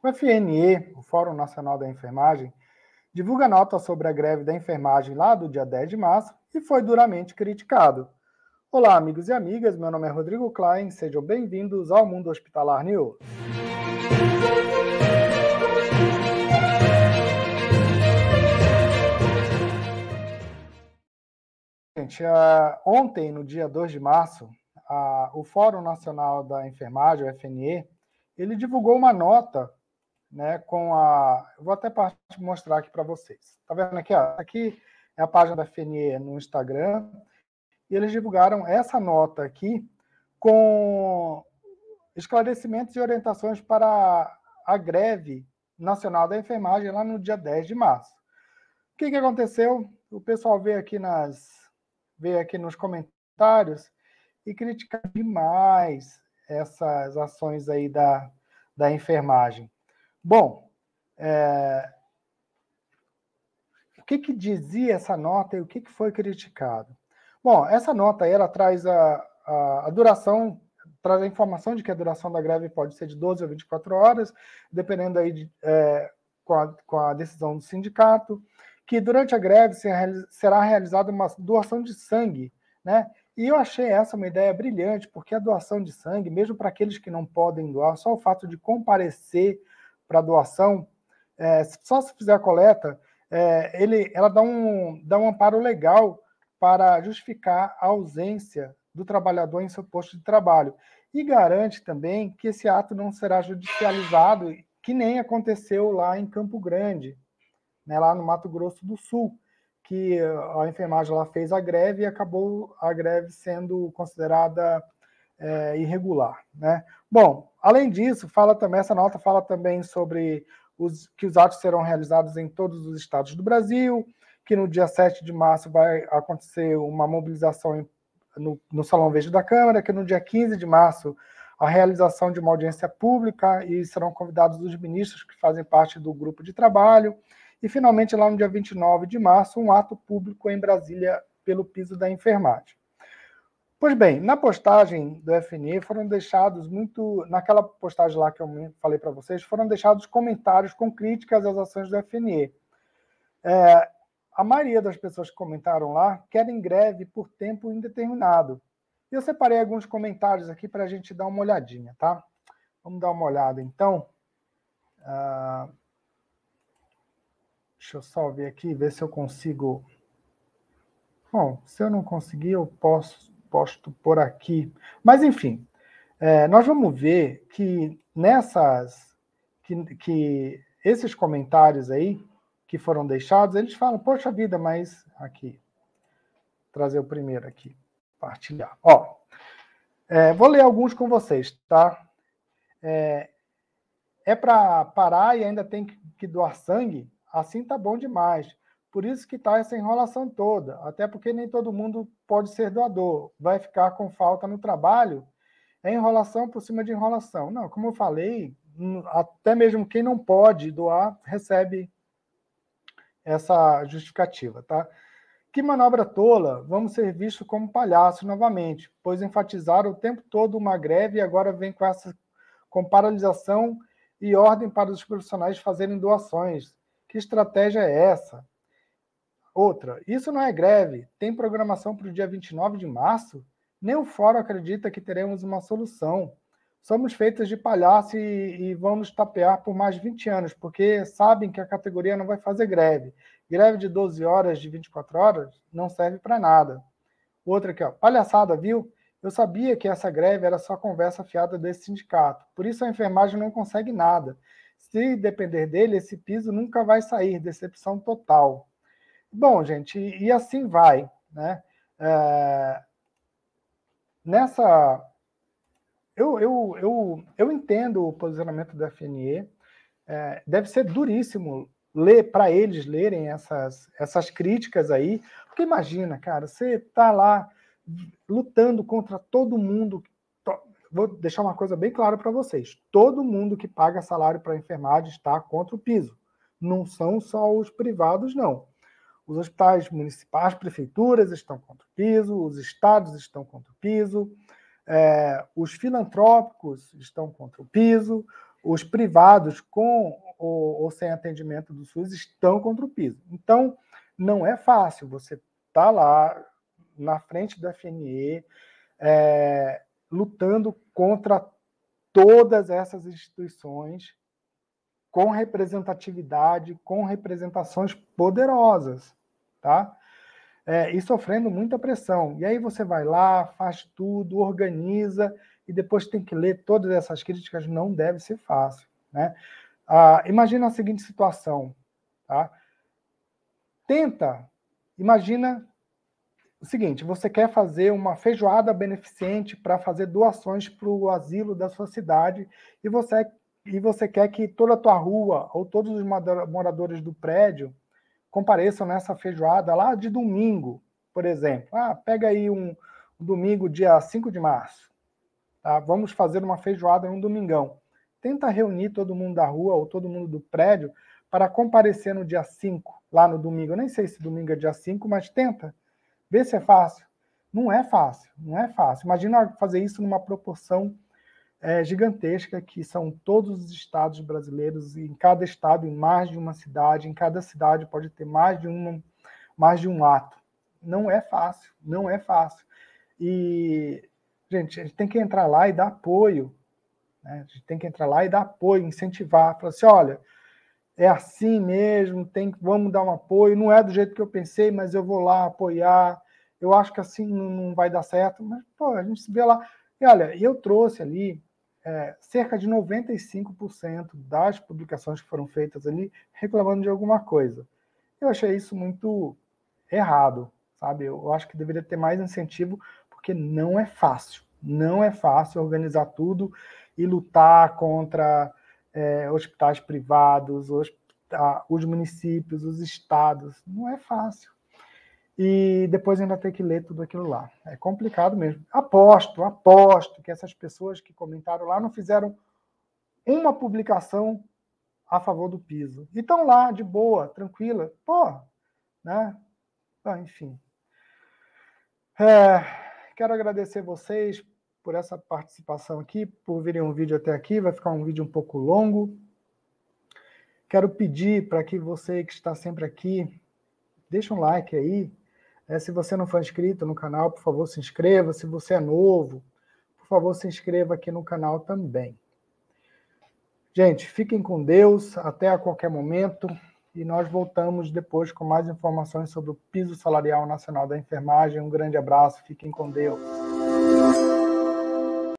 O FNE, o Fórum Nacional da Enfermagem, divulga nota sobre a greve da enfermagem lá do dia 10 de março e foi duramente criticado. Olá, amigos e amigas, meu nome é Rodrigo Klein, sejam bem-vindos ao Mundo Hospitalar News. Gente, ontem, no dia 2 de março, o Fórum Nacional da Enfermagem, o FNE, ele divulgou uma nota, né, eu vou até mostrar aqui para vocês. Tá vendo aqui? Aqui é a página da FNE no Instagram, e eles divulgaram essa nota aqui com esclarecimentos e orientações para a greve nacional da enfermagem lá no dia 10 de março. O que aconteceu? O pessoal veio aqui nos comentários e criticar demais essas ações aí da enfermagem. Bom, o que dizia essa nota e o que foi criticado? Bom, essa nota aí, ela traz a duração, traz a informação de que a duração da greve pode ser de 12 a 24 horas, dependendo aí com a decisão do sindicato, que durante a greve será realizada uma doação de sangue, né? E eu achei essa uma ideia brilhante, porque a doação de sangue, mesmo para aqueles que não podem doar, só o fato de comparecer para a doação, só se fizer a coleta, ela dá um amparo legal para justificar a ausência do trabalhador em seu posto de trabalho. E garante também que esse ato não será judicializado, que nem aconteceu lá em Campo Grande, né, lá no Mato Grosso do Sul, que a enfermagem lá fez a greve e acabou a greve sendo considerada irregular, né? Bom, além disso, essa nota fala também sobre que os atos serão realizados em todos os estados do Brasil, que no dia 7 de março vai acontecer uma mobilização no Salão Verde da Câmara, que no dia 15 de março a realização de uma audiência pública e serão convidados os ministros que fazem parte do grupo de trabalho, e finalmente lá no dia 29 de março um ato público em Brasília pelo piso da enfermagem. Pois bem, na postagem do FNE foram deixados naquela postagem lá que eu falei para vocês, foram deixados comentários com críticas às ações do FNE. A maioria das pessoas que comentaram lá querem greve por tempo indeterminado. E eu separei alguns comentários aqui para a gente dar uma olhadinha, tá? Vamos dar uma olhada, então. Deixa eu só ver aqui, ver se eu consigo... Bom, se eu não conseguir, eu posto por aqui. Mas, enfim, nós vamos ver que que esses comentários aí que foram deixados, eles falam, poxa vida, mas... Aqui, trazer o primeiro aqui, partilhar. Ó, vou ler alguns com vocês, tá? Para parar e ainda tem que doar sangue? Assim tá bom demais. Por isso que tá essa enrolação toda. Até porque nem todo mundo pode ser doador. Vai ficar com falta no trabalho. É enrolação por cima de enrolação. Não, como eu falei, até mesmo quem não pode doar recebe essa justificativa, tá? Que manobra tola, vamos ser vistos como palhaços novamente, pois enfatizaram o tempo todo uma greve e agora vem com paralisação e ordem para os profissionais fazerem doações. Que estratégia é essa? Outra, isso não é greve, tem programação para o dia 29 de março? Nem o fórum acredita que teremos uma solução. Somos feitos de palhaço e vão nos tapear por mais de 20 anos, porque sabem que a categoria não vai fazer greve. Greve de 12 horas, de 24 horas, não serve para nada. Outra aqui, ó, palhaçada, viu? Eu sabia que essa greve era só conversa fiada desse sindicato. Por isso a enfermagem não consegue nada. Se depender dele, esse piso nunca vai sair. Decepção total. Bom, gente, e assim vai, né? Eu entendo o posicionamento da FNE. Deve ser duríssimo para eles lerem essas críticas aí. Porque imagina, cara, você está lá lutando contra todo mundo. Vou deixar uma coisa bem clara para vocês. Todo mundo que paga salário para a enfermagem está contra o piso. Não são só os privados, não. Os hospitais municipais, as prefeituras estão contra o piso, os estados estão contra o piso, Os filantrópicos estão contra o piso, os privados com ou sem atendimento do SUS estão contra o piso. Então, não é fácil você estar lá na frente da FNE, lutando contra todas essas instituições com representatividade, com representações poderosas, tá? E sofrendo muita pressão. E aí você vai lá, faz tudo, organiza, e depois tem que ler todas essas críticas, não deve ser fácil, né? Imagina a seguinte situação, tá? Imagina o seguinte, você quer fazer uma feijoada beneficente para fazer doações para o asilo da sua cidade, e você quer que toda a tua rua, ou todos os moradores do prédio, compareçam nessa feijoada lá de domingo, por exemplo. Pega aí um domingo, dia 5 de março. Tá? Vamos fazer uma feijoada num domingão. Tenta reunir todo mundo da rua ou todo mundo do prédio para comparecer no dia 5, lá no domingo. Eu nem sei se domingo é dia 5, mas tenta. Vê se é fácil. Não é fácil, não é fácil. Imagina fazer isso numa proporção gigantesca, que são todos os estados brasileiros, e em cada estado, em mais de uma cidade, em cada cidade pode ter mais de um ato. Não é fácil, não é fácil. E, gente, a gente tem que entrar lá e dar apoio, né? A gente tem que entrar lá e dar apoio, incentivar, falar assim, olha, é assim mesmo, vamos dar um apoio, não é do jeito que eu pensei, mas eu vou lá apoiar, eu acho que assim não vai dar certo, mas, pô, a gente se vê lá. E olha, eu trouxe ali cerca de 95% das publicações que foram feitas ali reclamando de alguma coisa. Eu achei isso muito errado, sabe? Eu acho que deveria ter mais incentivo, porque não é fácil organizar tudo e lutar contra hospitais privados, os municípios, os estados. Não é fácil. E depois ainda ter que ler tudo aquilo lá. É complicado mesmo. Aposto que essas pessoas que comentaram lá não fizeram uma publicação a favor do piso. E estão lá, de boa, tranquila. Pô, né? Enfim. Quero agradecer vocês por essa participação aqui, por virem um vídeo até aqui. Vai ficar um vídeo um pouco longo. Quero pedir para que você que está sempre aqui, deixe um like aí. Se você não for inscrito no canal, por favor, se inscreva. Se você é novo, por favor, se inscreva aqui no canal também. Gente, fiquem com Deus, até a qualquer momento, e nós voltamos depois com mais informações sobre o piso salarial nacional da enfermagem. Um grande abraço, fiquem com Deus.